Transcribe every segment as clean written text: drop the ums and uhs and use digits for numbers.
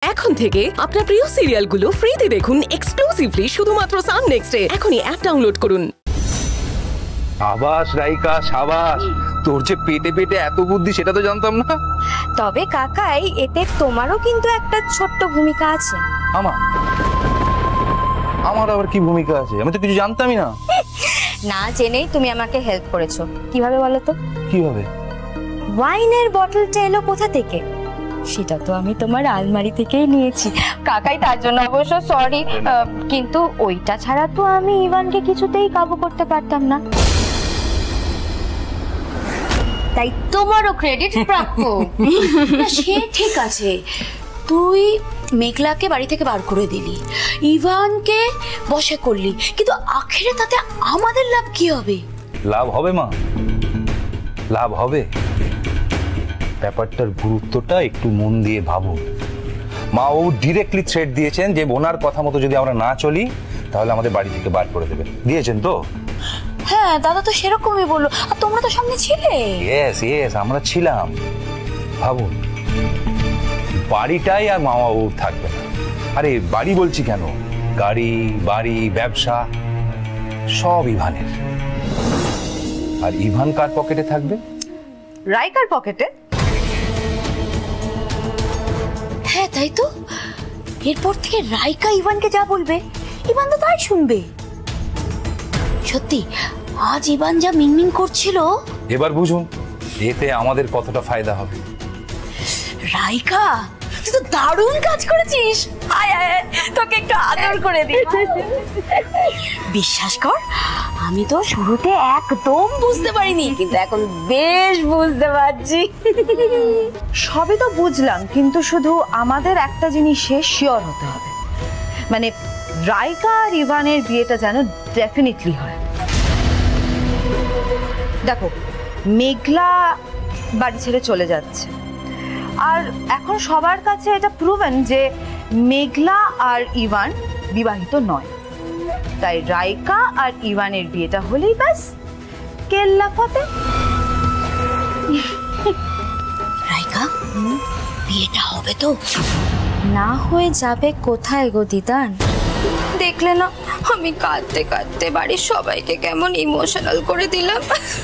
এখন থেকে আপনার প্রিয় সিরিয়ালগুলো ফ্রিতে দেখুন এক্সক্লুসিভলি শুধুমাত্র সান নেক্সটে। এখনই অ্যাপ ডাউনলোড করুন। সাবাস রাইকা, সাবাস। তোর যে পেটে পেটে এত বুদ্ধি সেটা তো জানতাম না। তবে কাকাই, এতে তোমারও কিন্তু একটা ছোট্ট ভূমিকা আছে। আমার আবার কি ভূমিকা আছে? আমি তো কিছু জানতামই না। না জেনেই তুমি আমাকে হেল্প করেছো। কিভাবে বলো তো? কিভাবে? ওয়াইনের বটলটা এলো কোথা থেকে? সেটা তো আমি তোমার আলমারি থেকেই নিয়েছি। কাকাই, তার জন্য অবশ্য সরি, কিন্তু ওইটা ছাড়া তো আমি ইভানকে কিছুতেই কাবু করতে পারতাম না। তাই তোমারও ক্রেডিট প্রাপ্য। সে ঠিক আছে, তুই মেঘলাকে বাড়ি থেকে বার করে দিলি, ইভানকে বশে করলি, কিন্তু আখেরে তাতে আমাদের লাভ কি হবে? লাভ হবে মা, লাভ হবে। ব্যাপারটার গুরুত্বটা একটু মন দিয়ে ভাবো। মা ও ডিরেক্টলি থ্রেট দিয়েছেন যে ওনার কথা মতো যদি আমরা না চলি তাহলে আমাদের বাড়ি থেকে বার করে দেবেন। দিয়েছেন তো? হ্যাঁ, দাদা তো সেরকমই বললো। আর তোমরা তো সামনে ছিলে। ইয়েস ইয়েস, আমরা ছিলাম। ভাবুন, বাড়িটাই আর মামা বাবু থাকবে না। আরে বাড়ি বলছি কেন, গাড়ি, বাড়ি, ব্যবসা সব ইভানের। আর ইভান কার পকেটে থাকবে? রাইকার পকেটে। হ্যাঁ তাই তো, এরপর থেকে রাইকা ইভানকে যা বলবে ইভান তো তাই শুনবে। সত্যি আজ ইভান যা মিনমিন করছিল, এবার বুঝুন এতে আমাদের কতটা ফায়দা হবে। রাইকা তুই তো দারুণ কাজ করেছিস। আয় আয়, তোকে একটু আদর করে দিই। বিশ্বাস কর, আমি তো শুরুতে একদম বুঝতে পারিনি, কিন্তু এখন বেশ বুঝতে পারছি। সবই তো বুঝলাম, কিন্তু শুধু আমাদের একটা জিনিসে শিওর হতে হবে, মানে রাইকা আর ইভানের বিয়েটা যেন ডেফিনেটলি হয়। দেখো, মেঘলা বাড়ি ছেড়ে চলে যাচ্ছে, আর এখন সবার কাছে এটা প্রুভেন যে মেঘলা আর ইভান বিবাহিত নয়। তাই রাইকা আর ইভানের বিয়েটা হলেই ব্যাস কেল্লা ফতে। রাইকা, বিয়েটা হবে তো? না হয়ে যাবে কোথায় গো দিদান? দেখলে না, আমি কাঁদতে কাঁদতে বাড়ির সবাইকে কেমন ইমোশনাল করে দিলাম।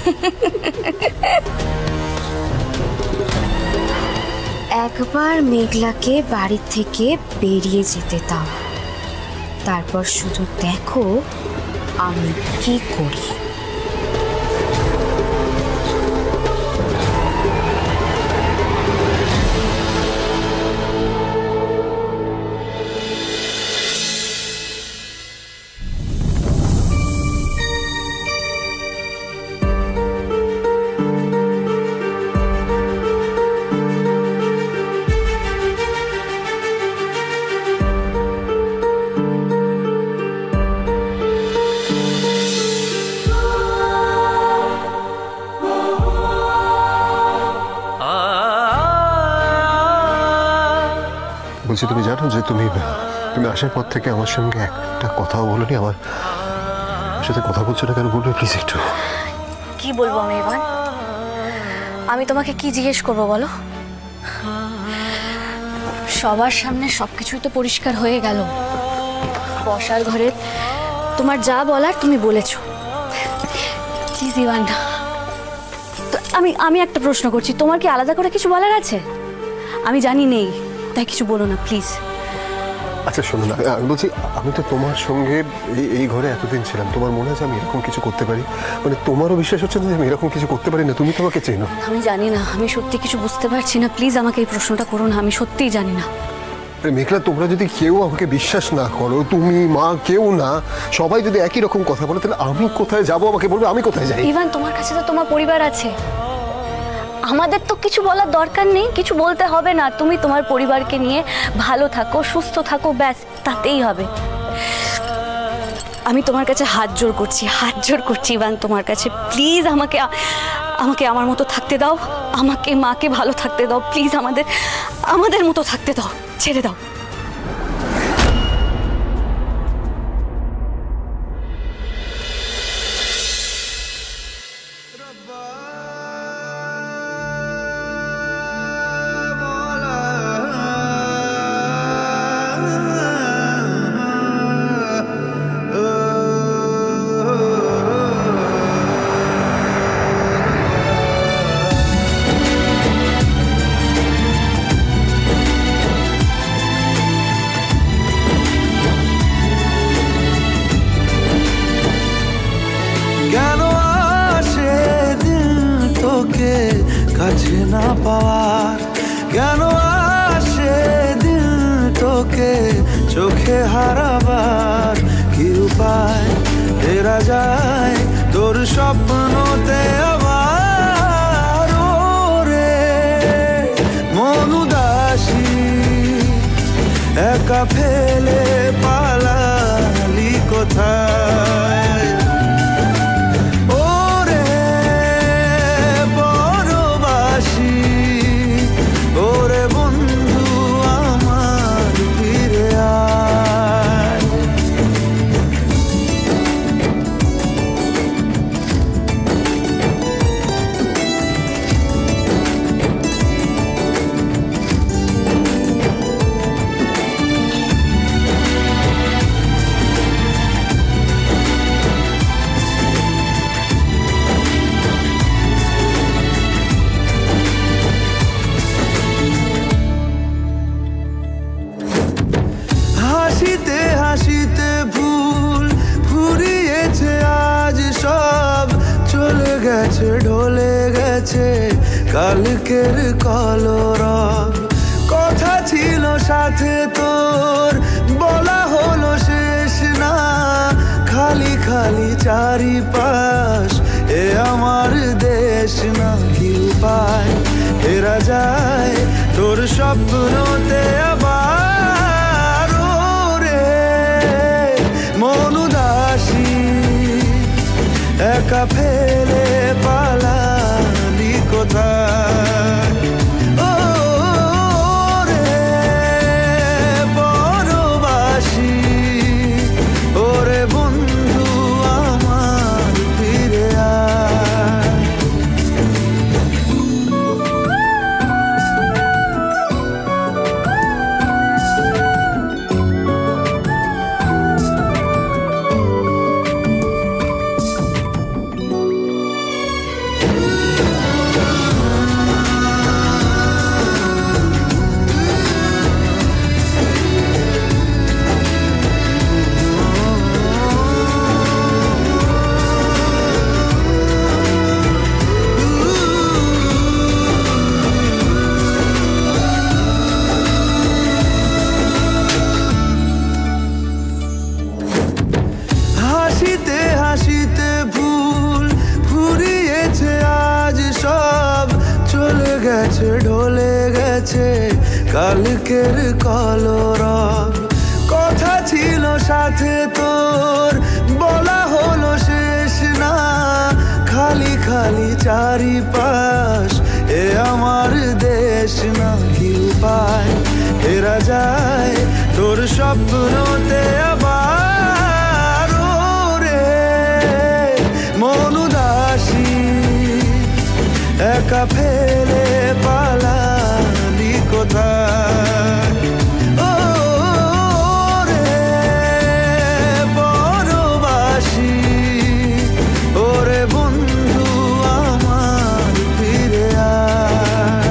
একবার মেঘলাকে বাড়ি থেকে বেরিয়ে যেতে দাও, তারপর শুধু দেখো আমি কি করি। বলছি, তুমি জানো যে তুমি আসার পর থেকে আমার সঙ্গে একটা কথাও বলোনি। আমার সাথে কথা বলছো না কেন বলবে প্লিজ একটু? কি বলবো আমি ইভান? আমি তোমাকে কি জিজ্ঞেস করবো বলো? সবার সামনে সবকিছুই তো পরিষ্কার হয়ে গেল। বসার ঘরে তোমার যা বলার তুমি বলেছো। প্লিজ ইভান, আমি একটা প্রশ্ন করছি, তোমার কি আলাদা করে কিছু বলার আছে? আমি জানি নেই, তাই কিছু বলো না প্লিজ। আচ্ছা শোনো না, আমি বলছি আমি তো তোমার সঙ্গে এই ঘরে এতদিন ছিলাম, তোমার মনে আছে আমি এরকম কিছু করতে পারি? মানে তোমারও বিশ্বাস হচ্ছে না যে আমি এরকম কিছু করতে পারি না? তুমি তোমাকে চেনো। আমি জানি না, আমি সত্যি কিছু বুঝতে পারছি না। প্লিজ আমাকে এই প্রশ্নটা করো না, আমি সত্যিই জানি না। মেঘলা, তোমরা যদি কেউ আমাকে বিশ্বাস না করো, তুমি, মা, কেউ না, সবাই যদি একই রকম কথা বলে, তাহলে আমি কোথায় যাবো? আমাকে বলবে আমি কোথায় যাই? ইভান, তোমার কাছে তো তোমার পরিবার আছে, আমাদের তো কিছু বলার দরকার নেই, কিছু বলতে হবে না। তুমি তোমার পরিবারকে নিয়ে ভালো থাকো, সুস্থ থাকো, ব্যাস তাতেই হবে। আমি তোমার কাছে হাত জোর করছি ইভান, তোমার কাছে প্লিজ আমাকে আমার মতো থাকতে দাও, আমাকে মাকে ভালো থাকতে দাও, প্লিজ আমাদের মতো থাকতে দাও, ছেড়ে দাও। না পাওয়ার। কেন আসে দিল তোকে চোখে হারাবার, কি উপায় ফেরা যায় তোর স্বপ্নতে আবার। ওরে মন উদাসী একা ফেলে পালালি কোথায়। ওরে পরবাসী ওরে বন্ধু আমার ফিরে আয়। হাসিতে হাসিতে ভুল ফুরিয়েছে আজ সব, চলে গেছে ঢলে গেছে কালকের কলরব। কথা ছিল সাথে তোর বলা হলো শেষ না, খালি খালি চারিপাশ এ আমার দেশ না। কি উপায় ফেরা যায় তোর স্বপ্নতে আবার। ওরে মন উদাসী একা ফেলে পালালি কোথায়। ওরে পরবাসী ওরে বন্ধু আমার ফিরে আয়। হাসিতে হাসিতে ভুল ফুরিয়েছে আজ সব, চলে গেছে ঢলে গেছে কালকের কলরব। কথা ছিল সাথে তোর বলা হলো শেষ না, খালি খালি চারিপাশ এ আমার দেশ না। কি উপায় ফেরা যায় তোর স্বপ্নতে আবার। ওরে মন উদাসী একা ফেলে পালালি কোথায়। ওরে পরবাসী ওরে বন্ধু আমার ফিরে আয়।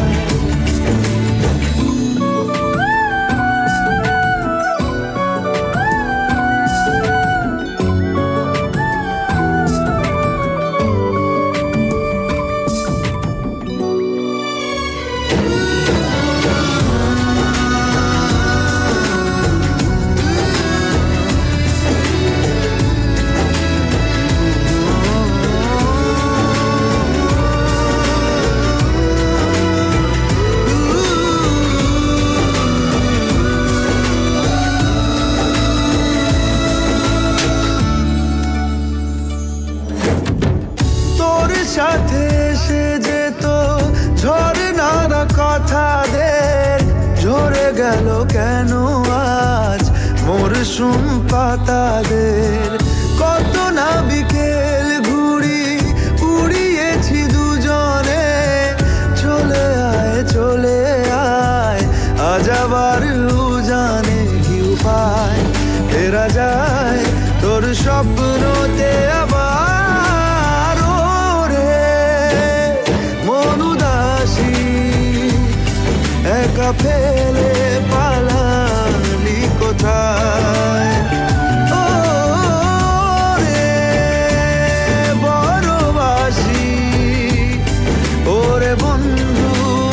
সাথে এসে যেত ঝরনার কথাদের, ঝরে গেল কেন আজ মরশুম পাতাদের। কত না বিকেল ঘুড়ি উড়িয়েছি দুজনে, চলে আয় আজ আবার উজানে। কি উপায় ফেরা যায় তোর স্বপ্নতে আবার। ওরে মন উদাসী একা ফেলে পালালি কোথায়। ওরে বড়বাসী ওরে বন্ধু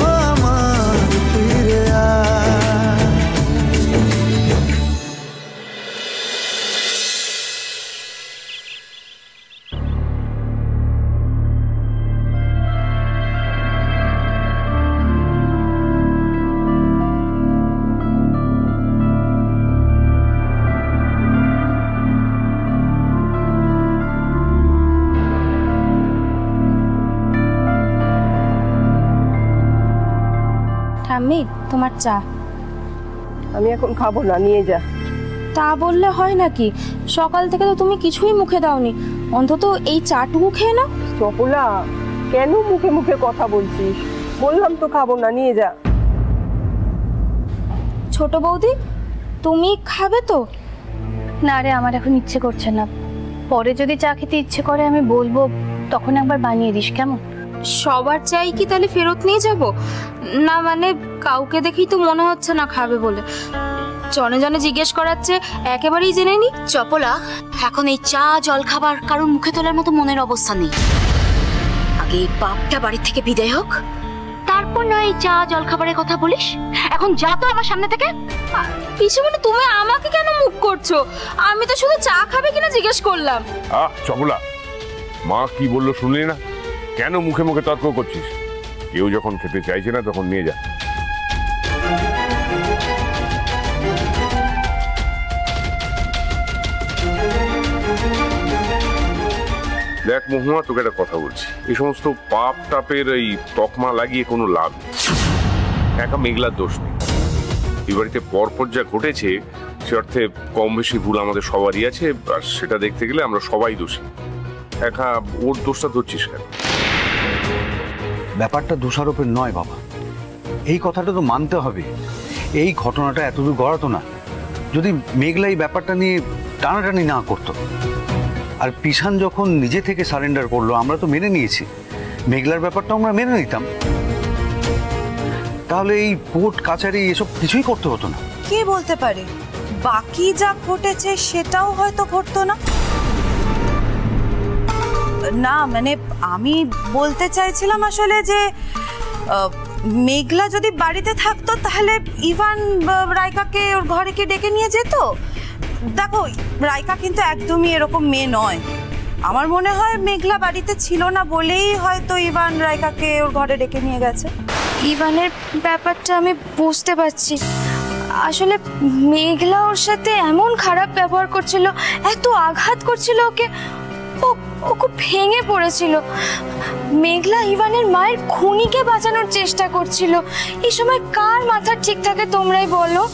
ঠাম্মি তোমার চা। আমি এখন খাবো না, নিয়ে যা। তা বললে হয় নাকি? সকাল থেকে তো তুমি কিছুই মুখে দাওনি, অন্তত এই চাটুকু খেয়ে নাও। চপলা, কেন মুখে মুখে কথা বলছিস? বললাম তো খাবো না, নিয়ে যা। ছোট বৌদি, তুমি খাবে তো? না রে, আমার এখন ইচ্ছে করছে না। পরে যদি চা খেতে ইচ্ছে করে আমি বলবো, তখন একবার বানিয়ে দিস, কেমন? সবার চাই কি তাহলে ফেরত নিয়ে যাব? না মানে কাউকে দেখেই তো মনে হচ্ছে না খাবে বলে। জনে জনে জিজ্ঞেস করাচ্ছে, একেবারেই জেনে নি। চপলা, এখন এই চা জল খাবার কারণ মুখে তোলার মতো মনের অবস্থা নেই। আগে এই বাপটা বাড়ি থেকে বিদায় হোক, তারপর না এই চা জল খাবারের কথা বলিস। এখন যা তো আমার সামনে থেকে। পিসিমণি, তুমি আমাকে কেন মুখ করছো? আমি তো শুধু চা খাবে কিনা জিজ্ঞেস করলাম। চপলা, মা কি বললো শুনলি না? কেন মুখে মুখে তর্ক করছিস? কেউ যখন খেতে চাইছে না তখন নিয়ে যা। দেখ মহুয়া, তোকে একটা কথা বলছি, এই সমস্ত পাপ টাপের এই তকমা লাগিয়ে কোনো লাভ নেই। একা মেঘলার দোষ নেই, এই বাড়িতে পরপর যা ঘটেছে সে অর্থে কম বেশি ভুল আমাদের সবারই আছে, আর সেটা দেখতে গেলে আমরা সবাই দোষী। একা ওর দোষটা ধরছিস কেন? ব্যাপারটা দোষারোপের নয় বাবা, এই কথাটা তো মানতে হবে। এই ঘটনাটা এতদূর গড়াতো না যদি মেঘলা এই ব্যাপারটা নিয়ে টানাটানি না করতো। আর পিসান যখন নিজে থেকে সারেন্ডার করলো, আমরা তো মেনে নিয়েছি। মেঘলার ব্যাপারটা আমরা মেনে নিতাম, তাহলে এই কোর্ট কাছারি এসব কিছুই করতে হতো না। কে বলতে পারে বাকি যা ঘটেছে সেটাও হয়তো ঘটতো না। না মানে আমি বলতে চাইছিলাম আসলে যে মেঘলা যদি বাড়িতে থাকতো তাহলে ইভান রাইকাকে ওর ঘরে কি ডেকে নিয়ে যেত? দেখো, রাইকা কিন্তু একদমই এরকম মেয়ে নয়। আমার মনে হয় মেঘলা বাড়িতে ছিল না বলেই হয়তো ইভান রাইকাকে ওর ঘরে ডেকে নিয়ে গেছে। ইভানের ব্যাপারটা আমি বুঝতে পারছি। আসলে মেঘলা ওর সাথে এমন খারাপ ব্যবহার করছিল, এত আঘাত করছিল ওকে, ও খুব ভেঙে পড়েছিল। মেঘলা ইভানের মায়ের খুনিকে বাঁচানোর চেষ্টা করছিল। এই সময় কার মাথা ঠিক থাকে তোমরাই বলো।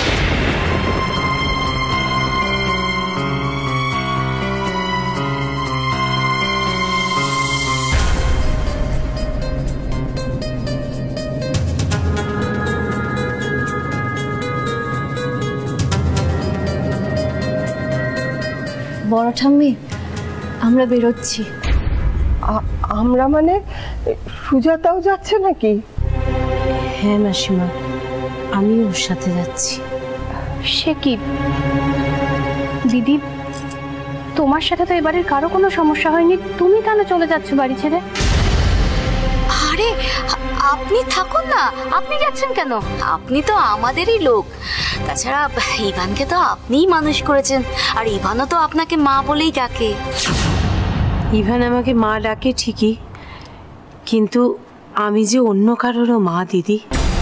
বড় ঠাম্মি, আমরা বেরোচ্ছি। আমরা মানে সুজাতাও যাচ্ছে নাকি? হ্যাঁ মাসিমা, আমি ওর সাথে যাচ্ছি। সে কি দিদি, তোমার সাথে তো এবারের কারো কোনো সমস্যা হয়নি, তুমি কেন চলে যাচ্ছ বাড়ি ছেড়ে? আরে আপনি থাকুন না, আপনি যাচ্ছেন কেন? আপনি তো আমাদেরই লোক। তাছাড়া ইভানকে তো আপনিই মানুষ করেছেন, আর ইভানও তো আপনাকে মা বলেই ডাকে। ইভান আমাকে মা ডাকে ঠিকই, কিন্তু আমি যে অন্য কারোরও মা দিদি।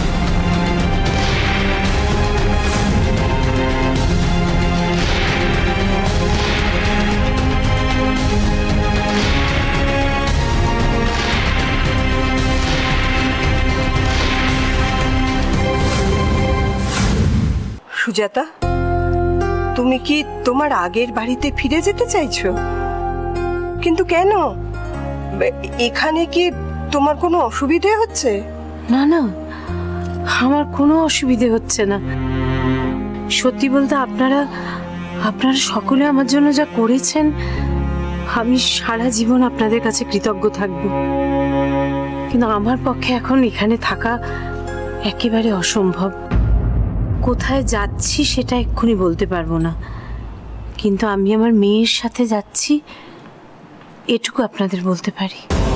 সুজাতা, তুমি কি তোমার আগের বাড়িতে ফিরে যেতে চাইছো? কিন্তু কেন? এখানে কি তোমার কোনো অসুবিধে হচ্ছে? না না, আমার কোনো অসুবিধে হচ্ছে না। সত্যি বলতে আপনারা সকলে আমার জন্য যা করেছেন, আমি সারা জীবন আপনাদের কাছে কৃতজ্ঞ থাকব। কিন্তু আমার পক্ষে এখন এখানে থাকা একেবারে অসম্ভব। কোথায় যাচ্ছি সেটা এক্ষুনি বলতে পারবো না, কিন্তু আমি আমার মেয়ের সাথে যাচ্ছি এটুকু আপনাদের বলতে পারি।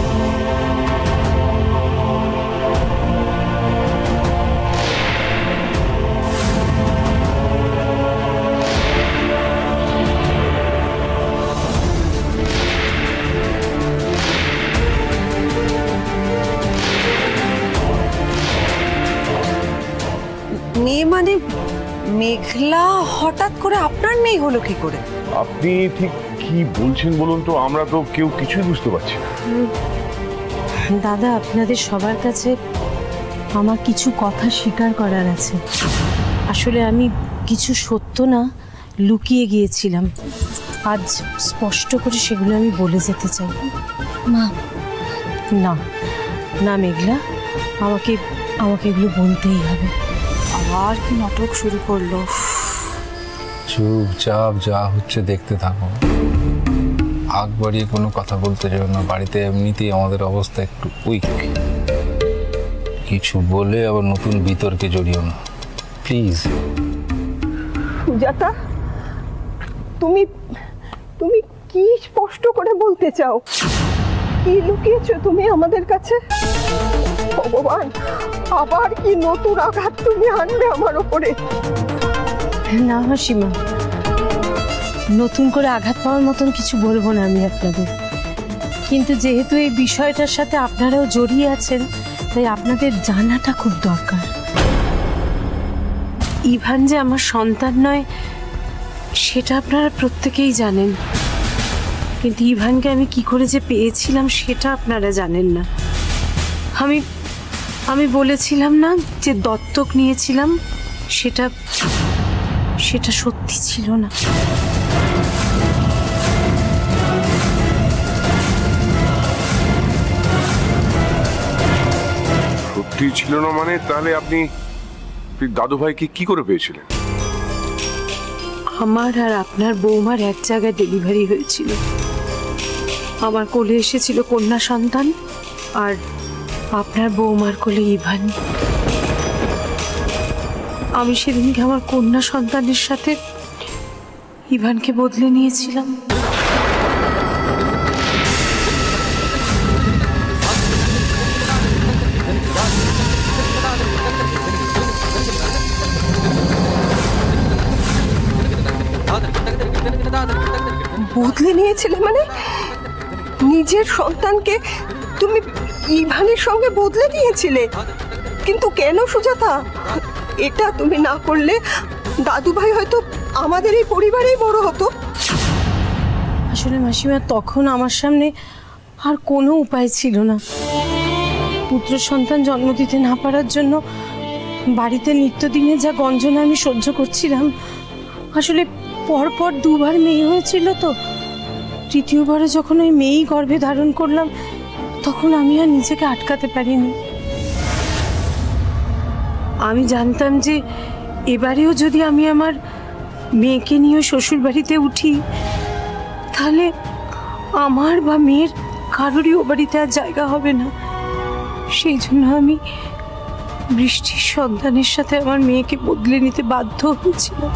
মেয়ে মানে মেঘলা হঠাৎ করে আপনার মেয়ে হলো কি করে? আপনি ঠিক কি বলছেন বলুন তো, আমরা তো কেউ কিছুই বুঝতে পারছি না। দাদা, আপনাদের সবার কাছে আমার কিছু কথা স্বীকার করার আছে। আসলে আমি কিছু সত্য না লুকিয়ে গিয়েছিলাম, আজ স্পষ্ট করে সেগুলো আমি বলে যেতে চাই। মা না না মেঘলা, আমাকে আমাকে এগুলো বলতেই হবে। আবার কি নাটক শুরু করলো? চুপচাপ যা হচ্ছে দেখতে থাকো, আগ বাড়িয়ে কোনো কথা বলতে যাবে না। বাড়িতে এমনিতেই আমাদের অবস্থা একটু উইক, কিছু বলে আবার নতুন বিতর্কে জড়িও না প্লিজ। সুজাতা, তুমি তুমি কি স্পষ্ট করে বলতে চাও? কি লুকিয়েছো তুমি আমাদের কাছে? ভগবান, আবার কি নতুন আঘাত তুমি আনবে আমার ওপরে? না হাসিমা, নতুন করে আঘাত পাওয়ার মতন কিছু বলবো না আমি আপনাদের, কিন্তু যেহেতু এই বিষয়টার সাথে আপনারাও জড়িয়ে আছেন তাই আপনাদের জানাটা খুব দরকার। ইভান যে আমার সন্তান নয় সেটা আপনারা প্রত্যেকেই জানেন, কিন্তু ইভানকে আমি কি করে যে পেয়েছিলাম সেটা আপনারা জানেন না। আমি বলেছিলাম না যে দত্তক নিয়েছিলাম, সেটা সত্যি ছিল না। সত্যি ছিল না মানে? তাহলে আপনি দাদু ভাইকে কি করে পেয়েছিলেন? আমার আর আপনার বৌমার এক জায়গায় ডেলিভারি হয়েছিল। আমার কোলে এসেছিল কন্যা সন্তান, আর আপনার বৌমার কোলে ইভান। আমি সেদিনকে আমার কন্যা সন্তানের সাথে ইভানকে বদলে নিয়েছিলাম। বদলে নিয়েছিলে মানে? নিজের সন্তানকে তুমি ইভানের সঙ্গে বদলে নিয়েছিলে? কিন্তু কেন সুজাতা? এটা তুমি না করলে দাদু ভাই হয়তো আমাদের এই পরিবারেই বড় হতো। আসলে মাসিমা, তখন আমার সামনে আর কোনো উপায় ছিল না। পুত্র সন্তান জন্ম দিতে না পারার জন্য বাড়িতে নিত্যদিনে যা গঞ্জনা আমি সহ্য করছিলাম, আসলে পরপর দুবার মেয়ে হয়েছিল তো, তৃতীয়বারে যখন ওই মেয়েই গর্ভে ধারণ করলাম তখন আমি আর নিজেকে আটকাতে পারিনি। আমি জানতাম যে এবারেও যদি আমি আমার মেয়েকে নিয়ে শ্বশুর বাড়িতে উঠি তাহলে আমার বা মেয়ের কারোরই ও বাড়িতে আর জায়গা হবে না। সেই জন্য আমি বৃষ্টির সন্তানের সাথে আমার মেয়েকে বদলে নিতে বাধ্য হয়েছিলাম।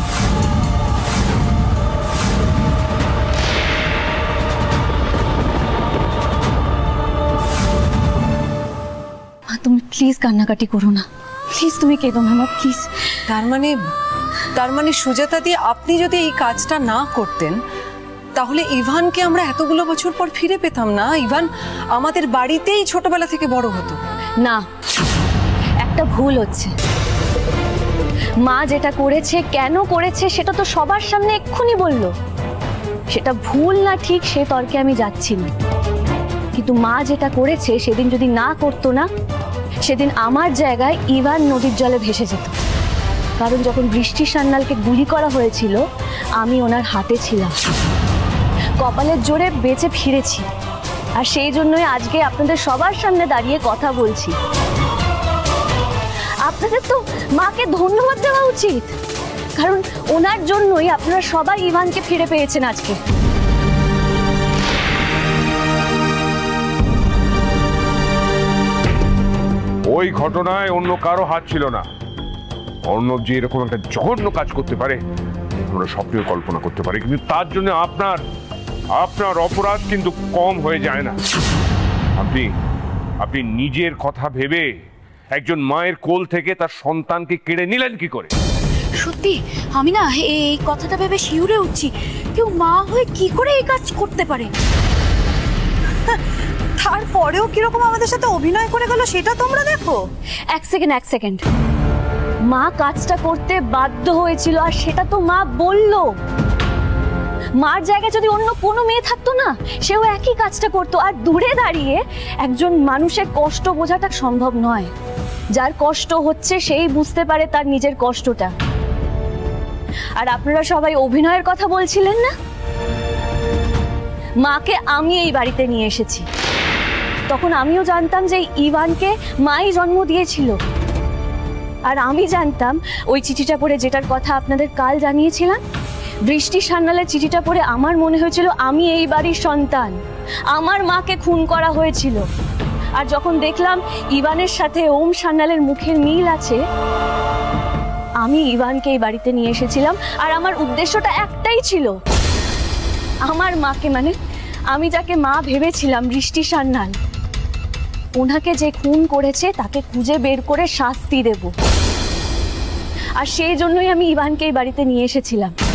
তুমি প্লিজ কান্নাকাটি করো না, প্লিজ তুমি কেঁদো না মা, প্লিজ। তার মানে সুজাতা দি, আপনি যদি এই কাজটা না করতেন তাহলে ইভানকে আমরা এতগুলো বছর পর ফিরে পেতাম না। ইভান আমাদের বাড়িতেই ছোটবেলা থেকে বড় হতো। না, একটা ভুল হচ্ছে। মা যেটা করেছে, কেন করেছে সেটা তো সবার সামনে এক্ষুনি বলল। সেটা ভুল না ঠিক সে তর্কে আমি যাচ্ছি না, কিন্তু মা যেটা করেছে সেদিন যদি না করতো না, সেদিন আমার জায়গায় ইভান নদীর জলে ভেসে যেত। কারণ যখন বৃষ্টি সান্যালকে গুলি করা হয়েছিল আমি ওনার হাতে ছিলাম, কপালের জোরে বেঁচে ফিরেছি, আর সেই জন্যই আজকে আপনাদের সবার সামনে দাঁড়িয়ে কথা বলছি। আপনাদের তো মাকে ধন্যবাদ দেওয়া উচিত, কারণ ওনার জন্যই আপনারা সবাই ইভানকে ফিরে পেয়েছেন আজকে। ওই ঘটনায় অন্য কারো হাত ছিল না। অর্ণব যে এরকম একটা জঘন্য কাজ করতে পারে আমরা স্বপ্নেও কল্পনা করতে পারি, কিন্তু তার জন্য আপনার অপরাধ কিন্তু কম হয়ে যায় না। আপনি নিজের কথা ভেবে একজন মায়ের কোল থেকে তার সন্তানকে কেড়ে নিলেন কি করে? সত্যি আমি না এই কথাটা ভেবে শিউরে উঠছি, কেউ মা হয়ে কি করে এই কাজ করতে পারে? তারপরেও কিরকম আমাদের সাথে অভিনয় করে গেল সেটা তোমরা দেখো। এক সেকেন্ড, মা কাজটা করতে বাধ্য হয়েছিল, আর সেটা তো মা বলল। মার জায়গায় যদি অন্য কোনো মেয়ে থাকতো না, সেও একই কাজটা করতো। আর দূরে দাঁড়িয়ে একজন মানুষের কষ্ট বোঝাটা সম্ভব নয়। যার কষ্ট হচ্ছে সেই বুঝতে পারে তার নিজের কষ্টটা। আর আপনারা সবাই অভিনয়ের কথা বলছিলেন না? মাকে আমি এই বাড়িতে নিয়ে এসেছি, তখন আমিও জানতাম যে ইভানকে মাই জন্ম দিয়েছিল। আর আমি জানতাম ওই চিঠিটা পড়ে, যেটার কথা আপনাদের কাল জানিয়েছিলাম, বৃষ্টি সান্যালের চিঠিটা পড়ে আমার মনে হয়েছিল আমি এই বাড়ির সন্তান, আমার মাকে খুন করা হয়েছিল। আর যখন দেখলাম ইভানের সাথে ওম সান্যালের মুখের মিল আছে, আমি ইভানকে এই বাড়িতে নিয়ে এসেছিলাম। আর আমার উদ্দেশ্যটা একটাই ছিল, আমার মাকে, মানে আমি যাকে মা ভেবেছিলাম, বৃষ্টি সান্যাল, ওনাকে যে খুন করেছে তাকে খুঁজে বের করে শাস্তি দেব। আর সেই জন্যই আমি ইভানকে এই বাড়িতে নিয়ে এসেছিলাম।